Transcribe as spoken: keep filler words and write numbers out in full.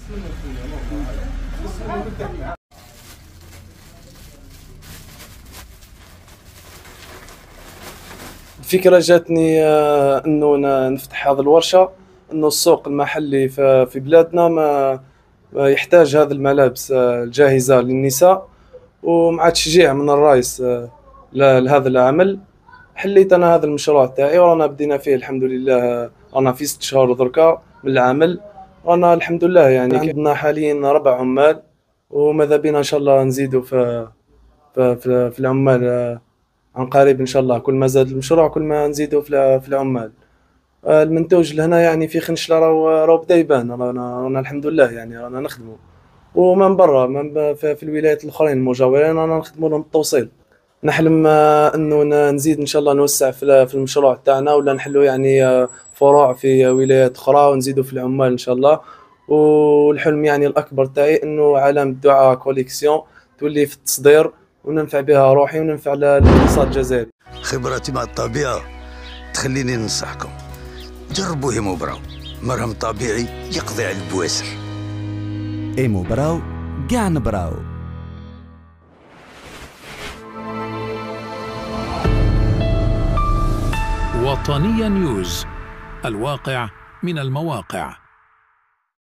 الفكرة جاتني آه، انه نفتح هذه الورشة، انه السوق المحلي في بلادنا ما يحتاج هذه الملابس آه، الجاهزة للنساء، ومع تشجيع من الرئيس آه، لهذا العمل حليت انا هذا المشروع تاعي، ورانا بدينا فيه الحمد لله. رانا في ست شهور دركا من العمل، رانا الحمد لله يعني عندنا حاليا ربع عمال، وماذا بينا ان شاء الله نزيدوا في في, في, في العمال آه، عن قريب ان شاء الله. كل ما زاد المشروع كل ما نزيدوا في في العمال. آه، المنتوج لهنا يعني في خنشلة راهو راهو بدا يبان، رانا رانا الحمد لله يعني رانا نخدموا. ومن برا من ب- في في الولايات الاخرين المجاورين رانا نخدموا لهم التوصيل. نحلم آه، انه ن- نزيد ان شاء الله نوسع في ال- في المشروع تاعنا، ولا نحلوا يعني آه، فروع في ولايات اخرى، ونزيدوا في العمال ان شاء الله. والحلم يعني الاكبر تاعي انه علامة دعاء كوليكسيون تولي في التصدير، وننفع بها روحي وننفع ل- الاقتصاد الجزائري. خبرتي مع الطبيعة تخليني ننصحكم جربوا هيمو براو، مرهم طبيعي يقضي على البواسر. ايمو براو قاع نبراو. وطنية نيوز، الواقع من المواقع.